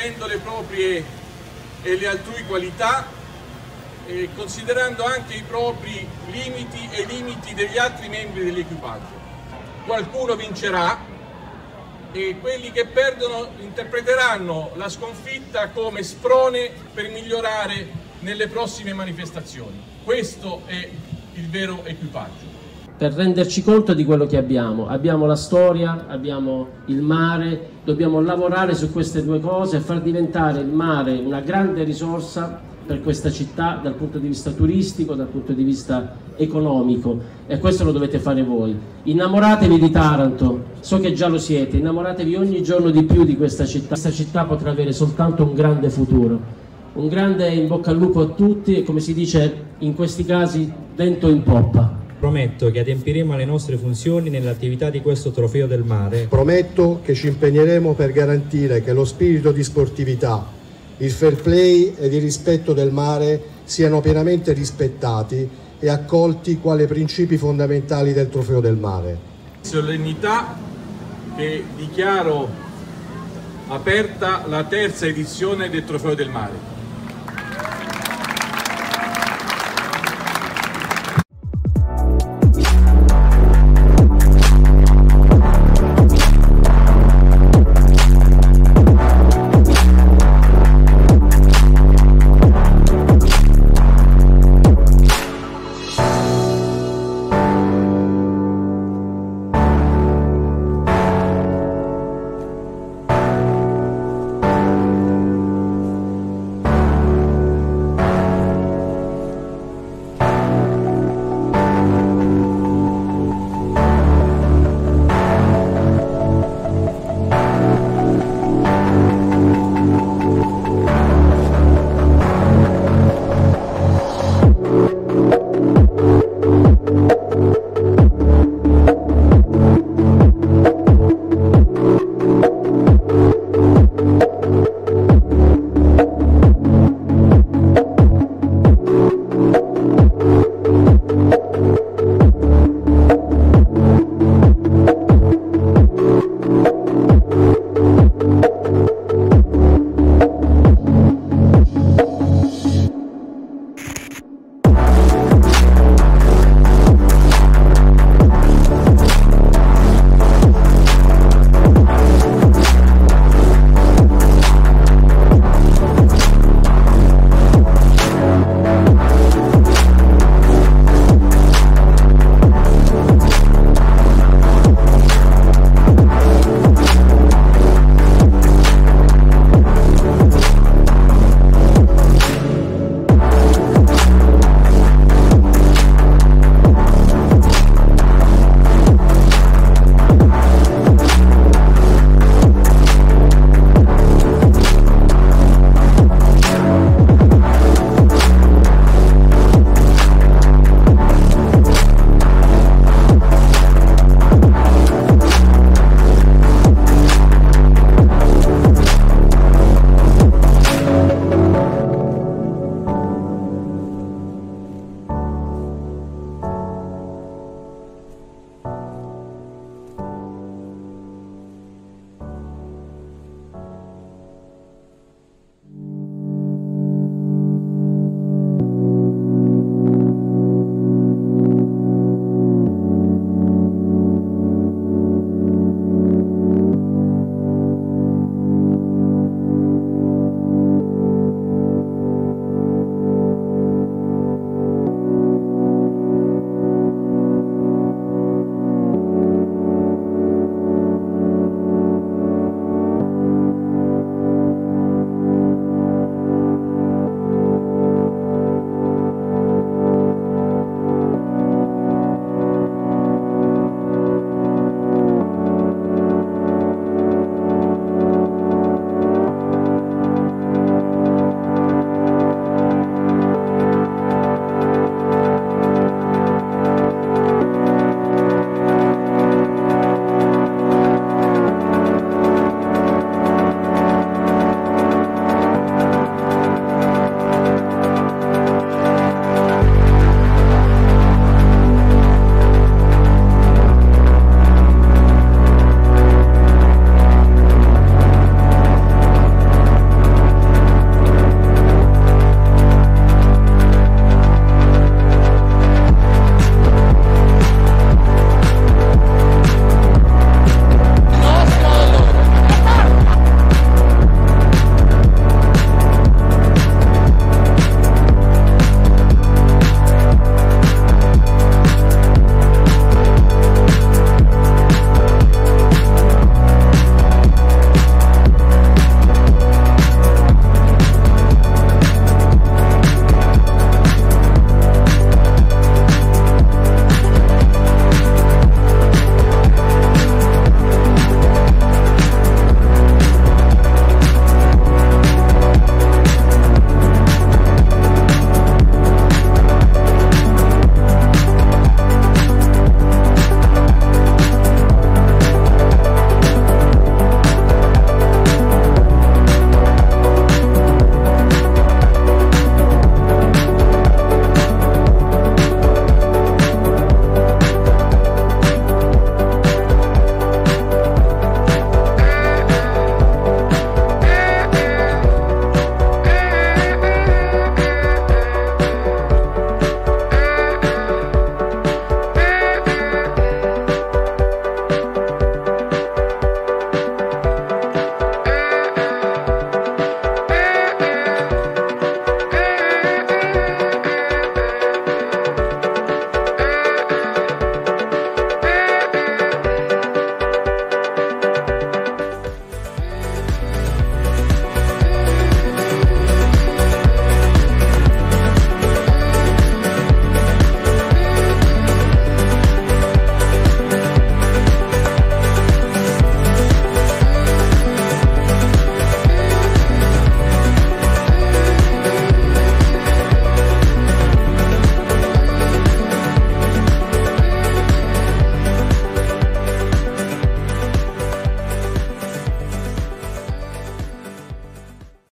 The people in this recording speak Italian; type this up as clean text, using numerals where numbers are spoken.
conoscendo le proprie e le altrui qualità e considerando anche i propri limiti e i limiti degli altri membri dell'equipaggio. Qualcuno vincerà e quelli che perdono interpreteranno la sconfitta come sprone per migliorare nelle prossime manifestazioni. Questo è il vero equipaggio. Per renderci conto di quello che abbiamo la storia, abbiamo il mare, dobbiamo lavorare su queste due cose e far diventare il mare una grande risorsa per questa città dal punto di vista turistico, dal punto di vista economico, e questo lo dovete fare voi. Innamoratevi di Taranto, so che già lo siete, innamoratevi ogni giorno di più di questa città. Questa città potrà avere soltanto un grande futuro, un grande in bocca al lupo a tutti e, come si dice in questi casi, vento in poppa. Prometto che adempiremo alle nostre funzioni nell'attività di questo trofeo del mare. Prometto che ci impegneremo per garantire che lo spirito di sportività, il fair play ed il rispetto del mare siano pienamente rispettati e accolti quali principi fondamentali del trofeo del mare. Solennità che dichiaro aperta la terza edizione del trofeo del mare.